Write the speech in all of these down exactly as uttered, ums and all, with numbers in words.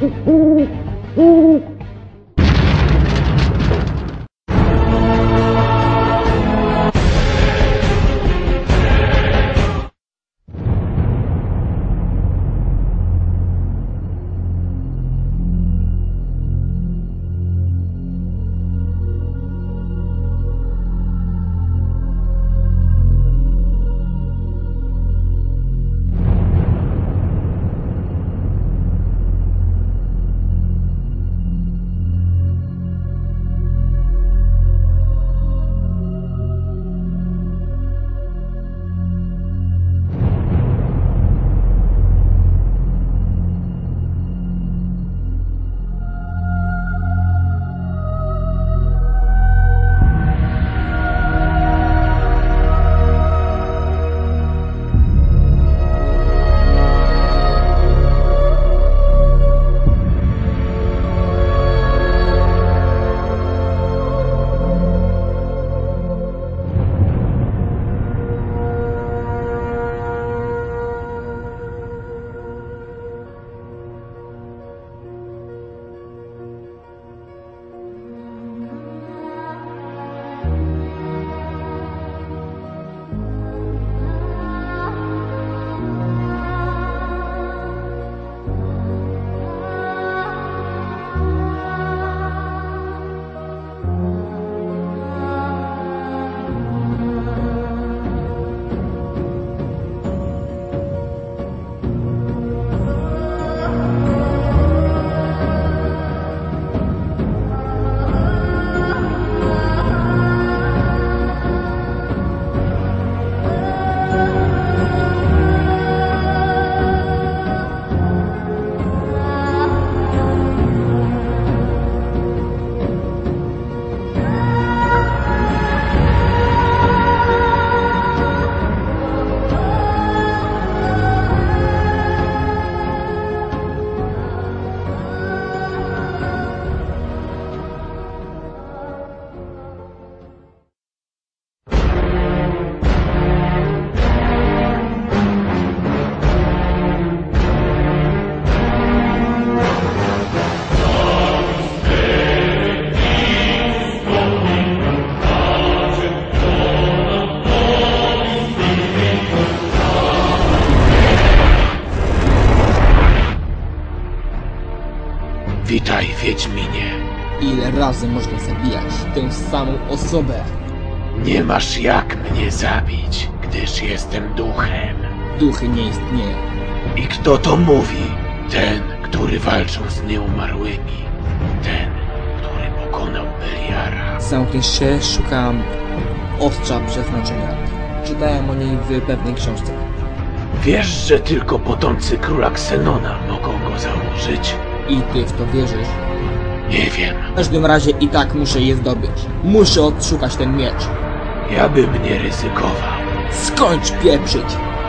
Witaj, Wiedźminie. Ile razy można zabijać tę samą osobę? Nie masz jak mnie zabić, gdyż jestem duchem. Duchy nie istnieją. I kto to mówi? Ten, który walczył z nieumarłymi. Ten, który pokonał Beliara. Zamknij się, szukam ostrza przeznaczenia. Czytałem o niej w pewnej książce. Wiesz, że tylko potomcy króla Ksenona mogą go założyć? I ty w to wierzysz? Nie wiem. W każdym razie i tak muszę je zdobyć. Muszę odszukać ten miecz. Ja bym nie ryzykował. Skończ pieprzyć!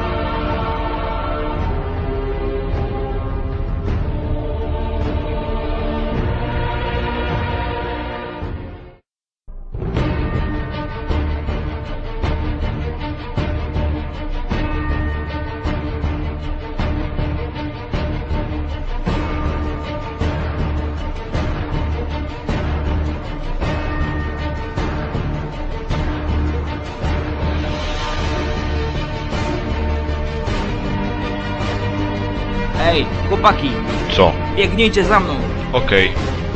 Ej, chłopaki, Co? biegnijcie za mną. Okej.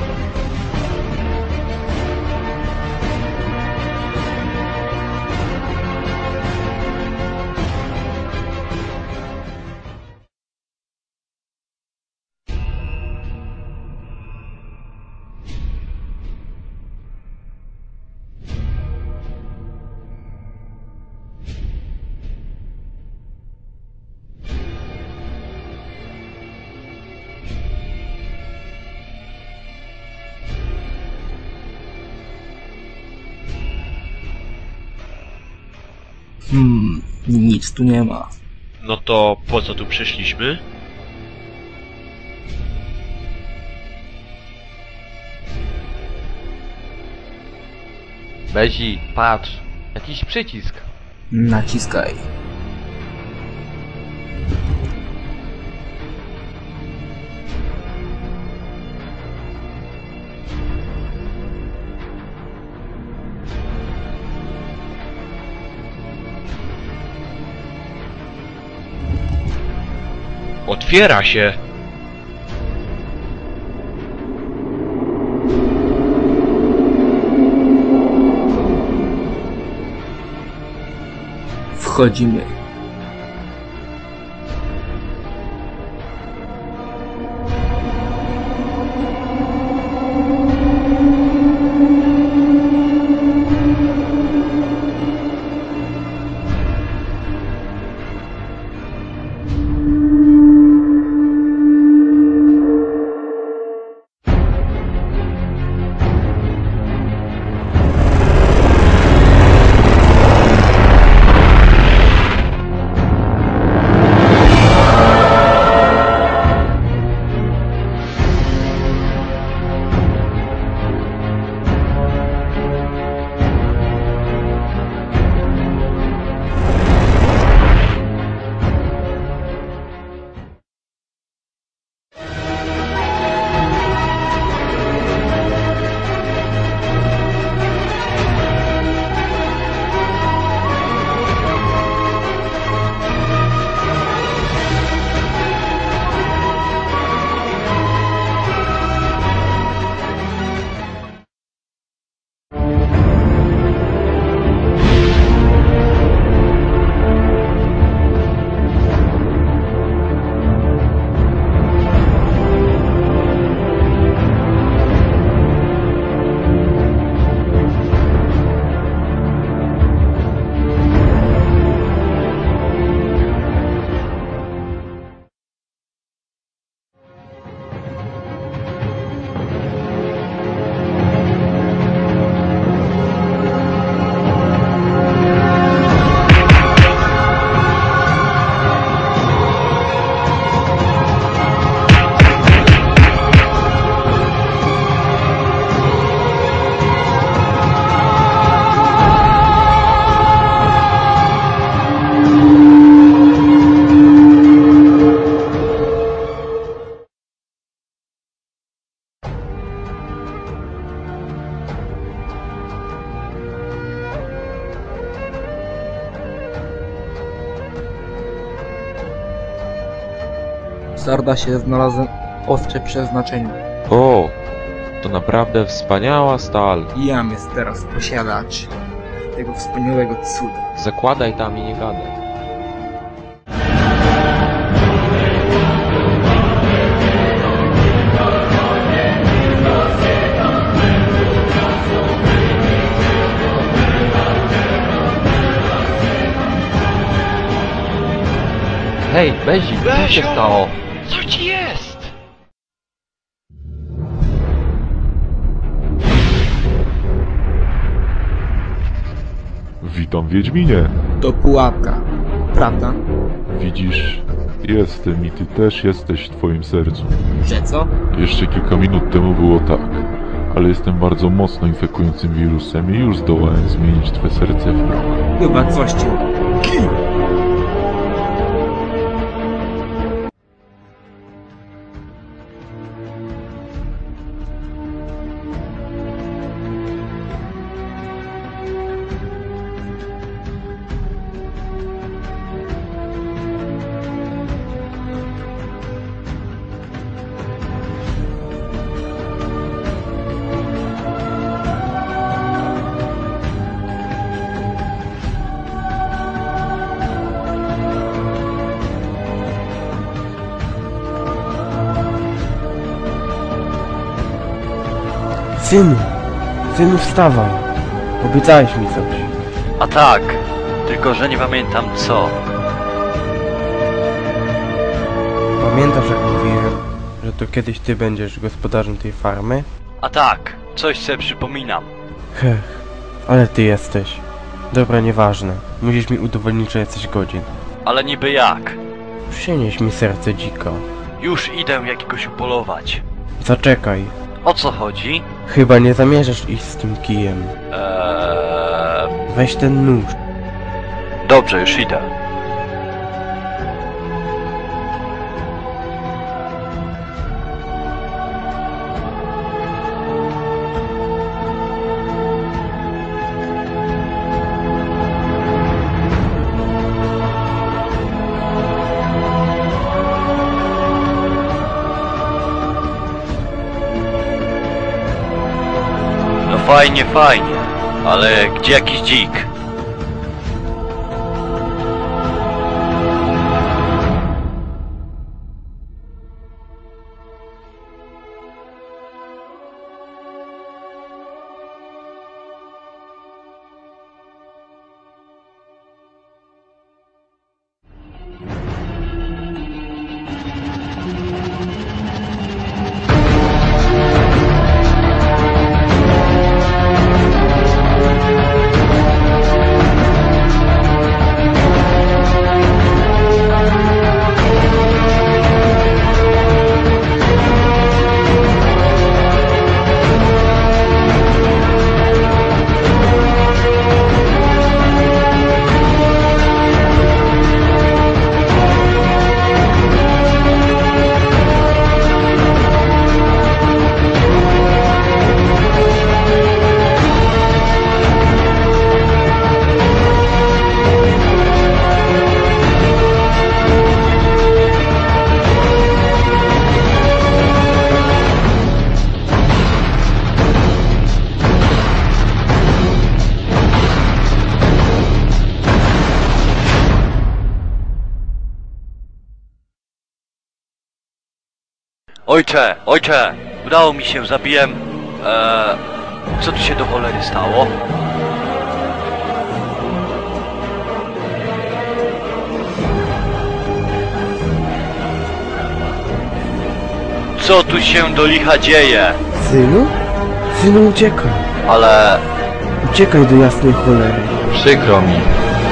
Hmm, nic tu nie ma. No to po co tu przyszliśmy? Bezi, patrz, jakiś przycisk. Naciskaj. otwiera się! Wchodzimy. Sardasie, znalazłem ostrze przeznaczenia. O, to naprawdę wspaniała stal. Jam jest teraz posiadacz tego wspaniałego cudu. Zakładaj tam i nie gadaj. Hej, Bezi, co się stało? Co ci jest? Witam, Wiedźminie. To pułapka, prawda? Widzisz, jestem i ty też jesteś w twoim sercu. Że co? Jeszcze kilka minut temu było tak, ale jestem bardzo mocno infekującym wirusem i już zdołałem zmienić twoje serce w proch. Chyba coś cię... Synu, synu wstawaj. Obiecałeś mi coś. A tak, tylko że nie pamiętam co. Pamiętasz, jak mówiłem, że to kiedyś ty będziesz gospodarzem tej farmy? A tak, coś sobie przypominam. Hech, ale ty jesteś. Dobra, nieważne. Musisz mi udowodnić, że jesteś godzien. Ale niby jak? Przynieś mi serce dzika. Już idę jakiegoś upolować. Zaczekaj. O co chodzi? Chyba nie zamierzasz iść z tym kijem. Eee... Weź ten nóż. Dobrze, już idę. fajnie, fajnie. Ale gdzie jakiś dzik? Ojcze, ojcze, udało mi się, zabiłem... Eee, co tu się do cholery stało? Co tu się do licha dzieje? Synu? Synu, uciekaj. Ale... Uciekaj do jasnej cholery. Przykro mi.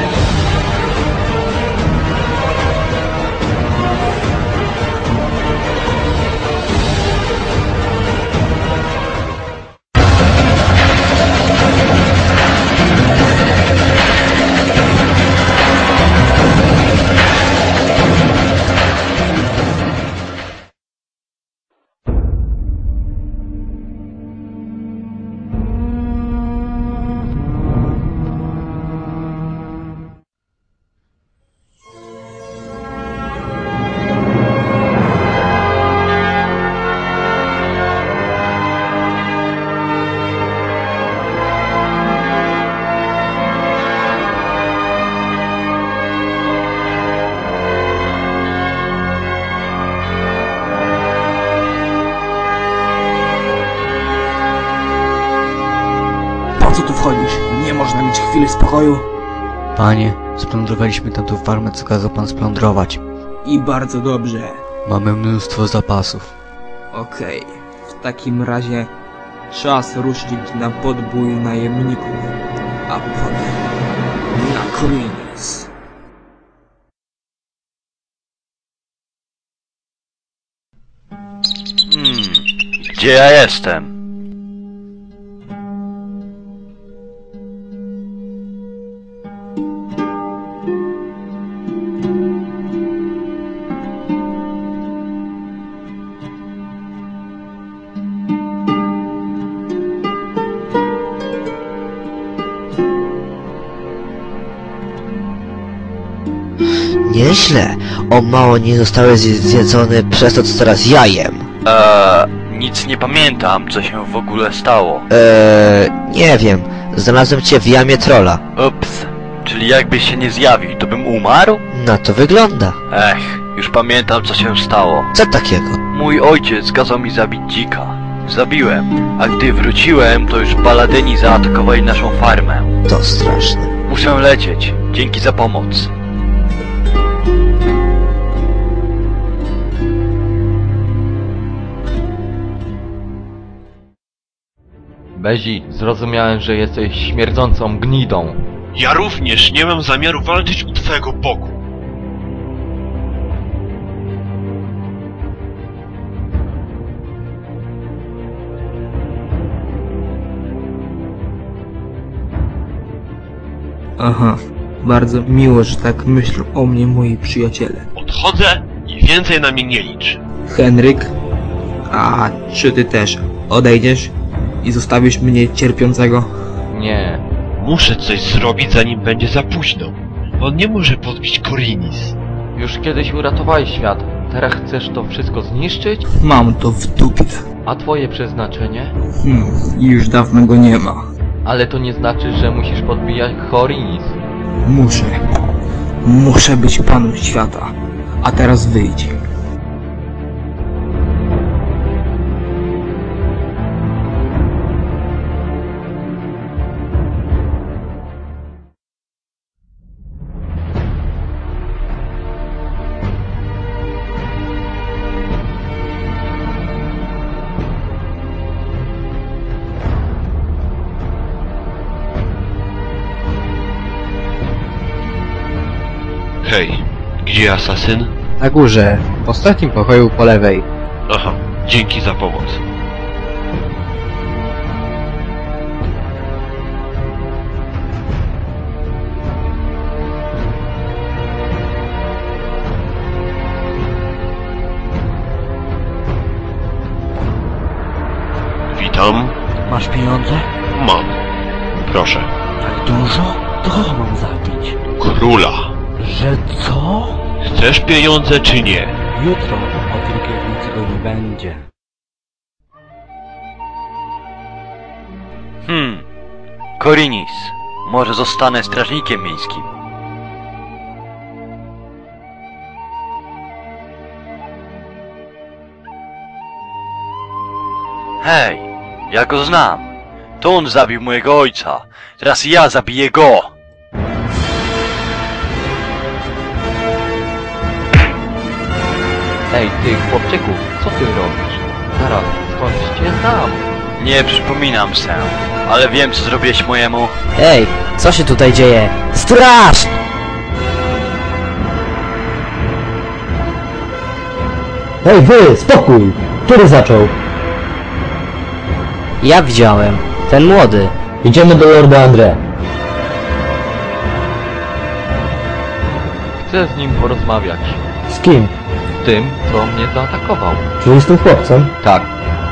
Po co tu wchodzisz? Nie można mieć chwili spokoju. Panie, splądrowaliśmy tamtą farmę, co kazał pan splądrować. I bardzo dobrze. Mamy mnóstwo zapasów. Okej, w takim razie czas ruszyć na podbój najemników, a potem na Korinis. Hmm, gdzie ja jestem? Nieźle. O mało nie zostałeś zjedzony przez to, co teraz ja jem. Eee, nic nie pamiętam, co się w ogóle stało. Eee, nie wiem. Znalazłem cię w jamie trolla. Ups, czyli jakbyś się nie zjawił, to bym umarł? Na to wygląda. Ech, już pamiętam, co się stało. Co takiego? Mój ojciec kazał mi zabić dzika. Zabiłem, a gdy wróciłem, to już paladyni zaatakowali naszą farmę. To straszne. Muszę lecieć. Dzięki za pomoc. Bezi, zrozumiałem, że jesteś śmierdzącą gnidą. Ja również nie mam zamiaru walczyć u twojego boku. Aha, bardzo miło, że tak myślą o mnie moi przyjaciele. Odchodzę i więcej na mnie nie licz. Henryk, a czy ty też odejdziesz i zostawisz mnie cierpiącego? Nie. Muszę coś zrobić, zanim będzie za późno. On nie może podbić Korinis. Już kiedyś uratowałeś świat. Teraz chcesz to wszystko zniszczyć? Mam to w dupie. A twoje przeznaczenie? Hmm, już dawno go nie ma. Ale to nie znaczy, że musisz podbijać Khorinis. Muszę. Muszę być panem świata. A teraz wyjdź. Hej, gdzie asasyn? Na górze, w ostatnim pokoju po lewej. Aha, dzięki za pomoc. Witam. Masz pieniądze? Mam. Proszę. Tak dużo? To kogo mam zabić? Króla. Że co? Chcesz pieniądze czy nie? Jutro o drugiej w nocy go nie będzie. Hmm. Khorinis. Może zostanę strażnikiem miejskim. Hej, ja go znam. To on zabił mojego ojca. Teraz ja zabiję go. Ej, ty chłopczyku, co ty robisz? Zaraz, skądś cię znam. Nie przypominam się, ale wiem co zrobiłeś mojemu. Ej, co się tutaj dzieje? Straż! Hej wy, spokój! Który zaczął? Ja widziałem. Ten młody. Idziemy do Lorda Andre. Chcę z nim porozmawiać. Z kim? Tym, co mnie zaatakował. Czyli z tym chłopcem? Tak.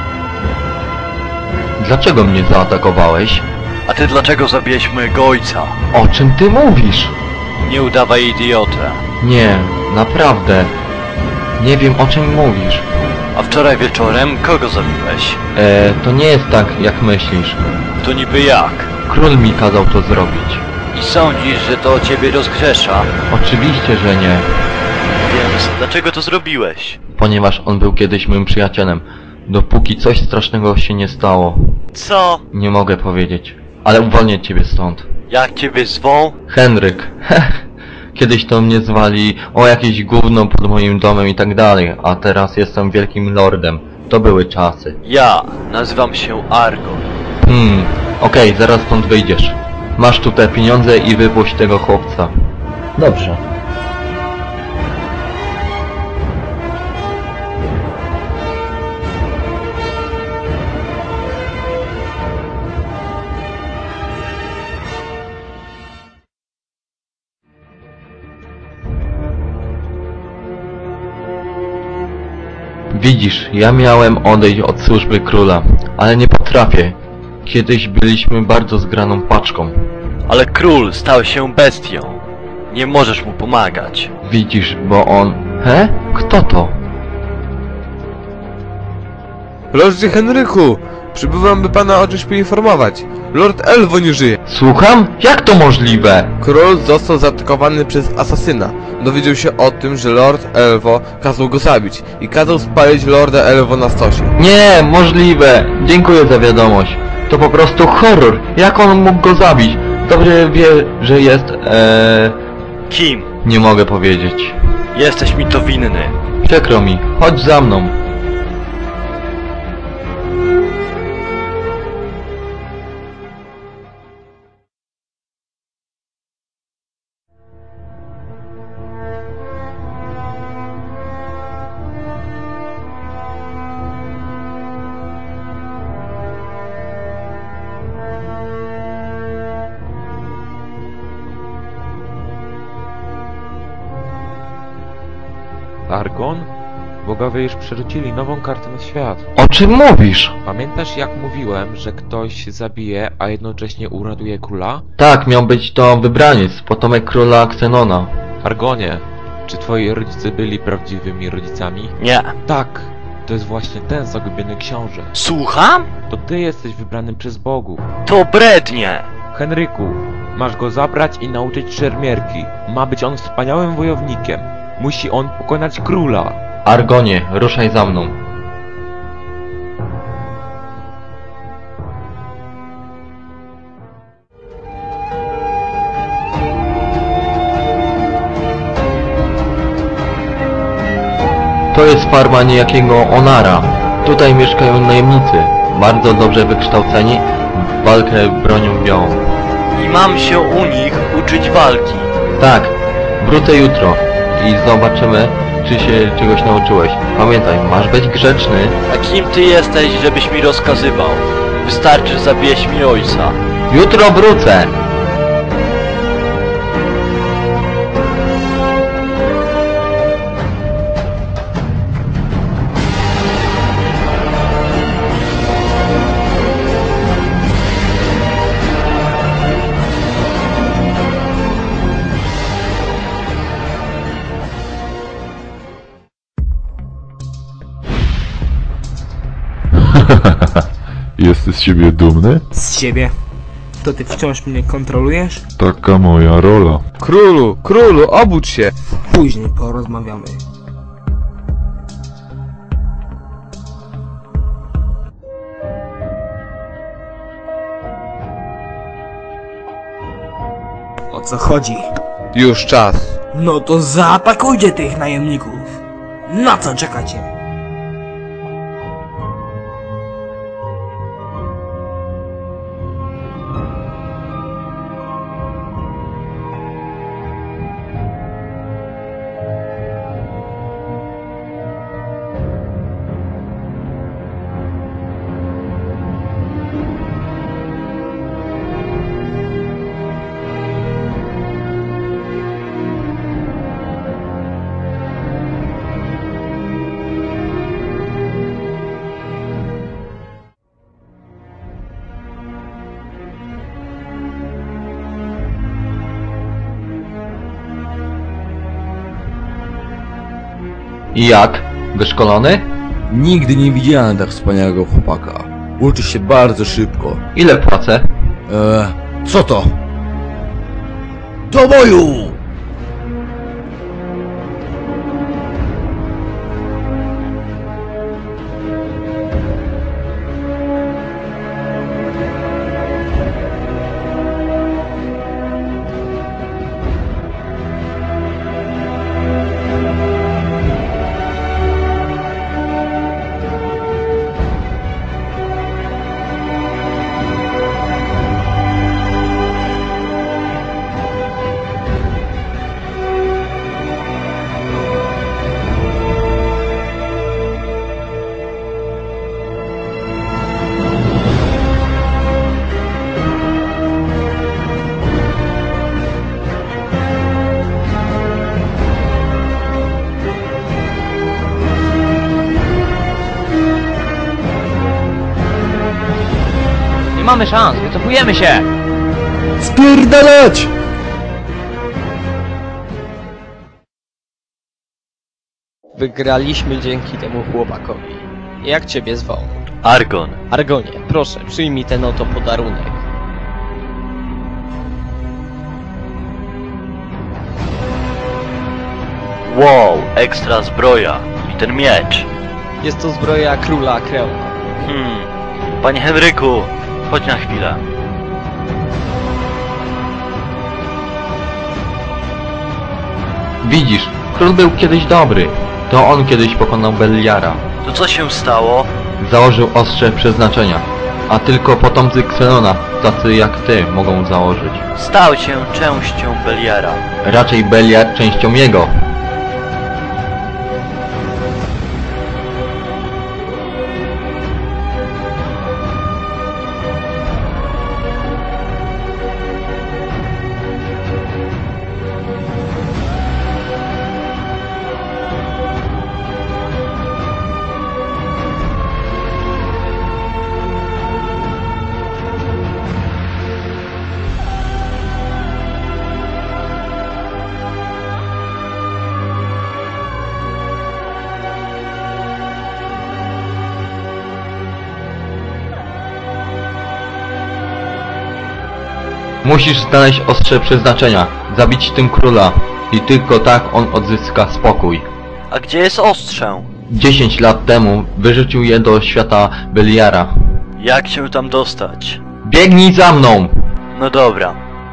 Dlaczego mnie zaatakowałeś? A ty dlaczego zabiłeś mojego ojca? O czym ty mówisz? Nie udawaj idiotę. Nie, naprawdę. Nie wiem, o czym mówisz. A wczoraj wieczorem kogo zabiłeś? E, to nie jest tak, jak myślisz. To niby jak? Król mi kazał to zrobić. I sądzisz, że to ciebie rozgrzesza? Oczywiście, że nie. Więc dlaczego to zrobiłeś? Ponieważ on był kiedyś moim przyjacielem. Dopóki coś strasznego się nie stało. Co? Nie mogę powiedzieć. Ale uwolnię ciebie stąd. Jak ciebie zwą? Henryk. Kiedyś to mnie zwali o jakieś gówno pod moim domem i tak dalej. A teraz jestem wielkim lordem. To były czasy. Ja nazywam się Argon. Hmm, okej, okay, zaraz stąd wyjdziesz. Masz tu te pieniądze i wypuść tego chłopca. Dobrze. Widzisz, ja miałem odejść od służby króla, ale nie potrafię. Kiedyś byliśmy bardzo zgraną paczką. Ale król stał się bestią. Nie możesz mu pomagać. Widzisz, bo on... He? Kto to? Lordzie Henryku! Przybywam, by pana o czymś poinformować. Lord Elwo nie żyje. Słucham? Jak to możliwe? Król został zaatakowany przez asasyna. Dowiedział się o tym, że Lord Elwo kazał go zabić i kazał spalić Lorda Elwo na stosie. Nie, możliwe. Dziękuję za wiadomość. To po prostu horror. Jak on mógł go zabić? Dobrze wie, że jest... Eee... Kim? Nie mogę powiedzieć. Jesteś mi to winny. Przykro mi. Chodź za mną. Argon? Bogowie już przerzucili nową kartę na świat. O czym mówisz? Pamiętasz, jak mówiłem, że ktoś zabije, a jednocześnie uratuje króla? Tak, miał być to wybraniec, potomek króla Xenona. Argonie, czy twoi rodzice byli prawdziwymi rodzicami? Nie. Tak. To jest właśnie ten zagubiony książę. Słucham? To ty jesteś wybranym przez bogów. To brednie! Henryku, masz go zabrać i nauczyć szermierki. Ma być on wspaniałym wojownikiem. Musi on pokonać króla. Argonie, ruszaj za mną. To jest farma niejakiego Onara. Tutaj mieszkają najemnicy, bardzo dobrze wykształceni, w walkę bronią białą. I mam się u nich uczyć walki. Tak, wrócę jutro i zobaczymy, czy się czegoś nauczyłeś. Pamiętaj, masz być grzeczny. A kim ty jesteś, żebyś mi rozkazywał? Wystarczy, że zabijesz mi ojca. Jutro wrócę! Jesteś z siebie dumny? Z siebie? To ty wciąż mnie kontrolujesz? Taka moja rola. Królu, królu, obudź się! Później porozmawiamy. O co chodzi? Już czas. No to zaatakujcie tych najemników! Na co czekacie? I jak? Wyszkolony? Nigdy nie widziałem tak wspaniałego chłopaka. Uczy się bardzo szybko. Ile płacę? Eee, co to? Do boju! Nie mamy szans, wycofujemy się! Spierdalać! Wygraliśmy dzięki temu chłopakowi. Jak ciebie zwał? Argon. Argonie, proszę, przyjmij ten oto podarunek. Wow, ekstra zbroja. I ten miecz. Jest to zbroja króla Kreona. Hmm. Panie Henryku, chodź na chwilę. Widzisz, król był kiedyś dobry. To on kiedyś pokonał Beliara. To co się stało? Założył ostrze przeznaczenia. A tylko potomcy Xenona, tacy jak ty, mogą założyć. Stał się częścią Beliara. Raczej Beliar częścią jego. Musisz znaleźć ostrze przeznaczenia, zabić tym króla i tylko tak on odzyska spokój. A gdzie jest ostrze? Dziesięć lat temu wyrzucił je do świata Beliara. Jak się tam dostać? Biegnij za mną! No dobra.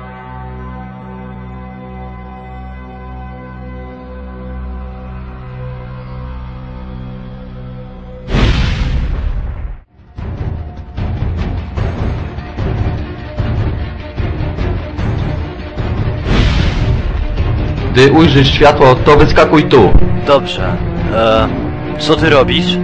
Gdy ujrzysz światło, to wyskakuj tu. Dobrze. Eee, co ty robisz?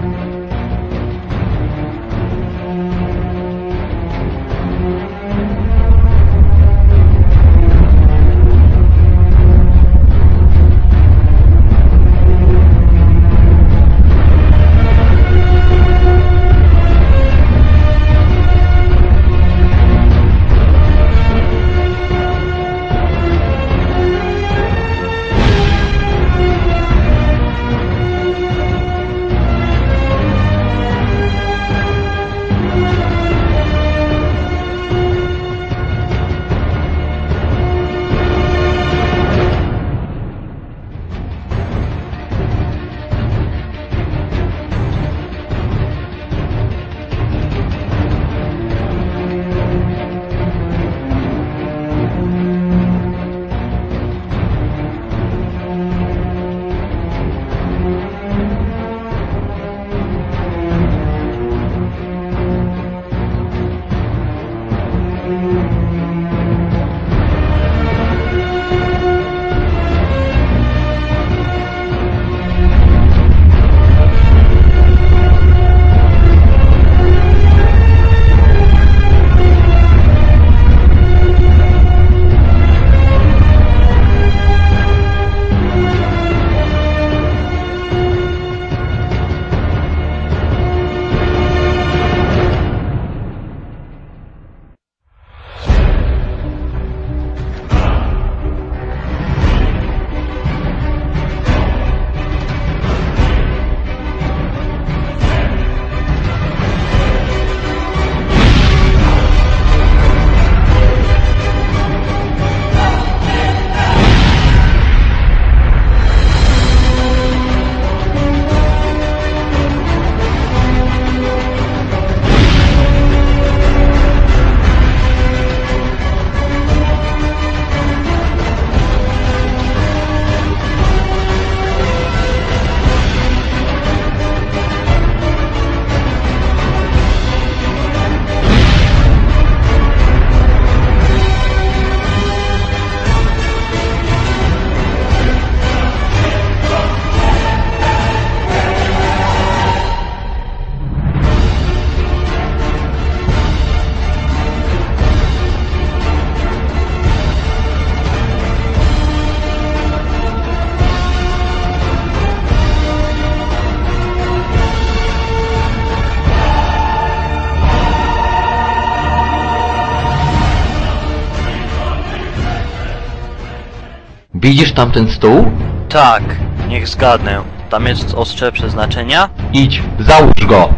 Widzisz tamten stół? Tak, niech zgadnę. Tam jest ostrze przeznaczenia? Idź, załóż go!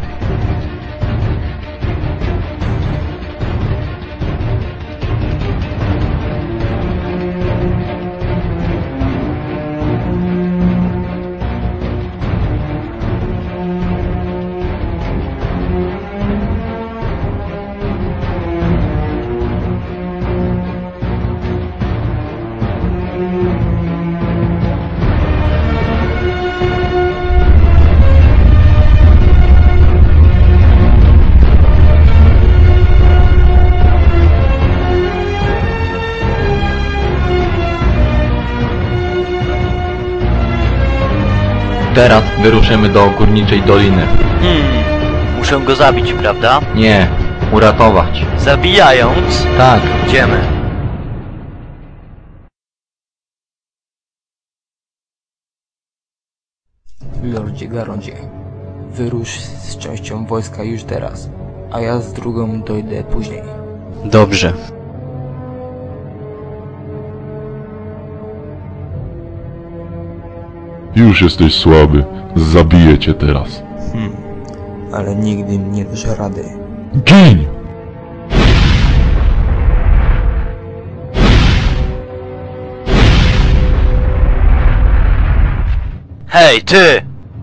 Teraz wyruszymy do Górniczej Doliny. Hmm, muszę go zabić, prawda? Nie, uratować. Zabijając? Tak. Idziemy. Lordzie Garondzie, wyrusz z częścią wojska już teraz, a ja z drugą dojdę później. Dobrze. Już jesteś słaby. Zabiję cię teraz. Hmm, ale nigdy nie dasz rady. Gin! Hej, ty!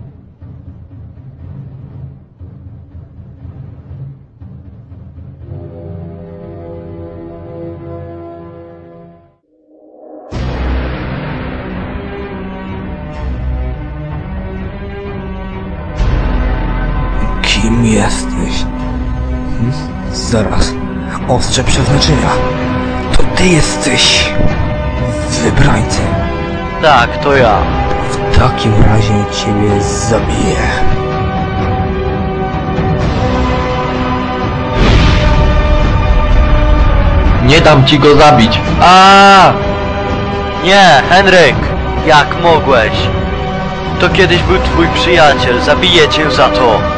Kim jesteś? Hm? Zaraz. Ostrze przeznaczenia. To ty jesteś... wybrańcem. Tak, to ja. W takim razie ciebie zabiję. Nie dam ci go zabić. A! Nie, Henryk! Jak mogłeś? To kiedyś był twój przyjaciel, zabiję cię za to.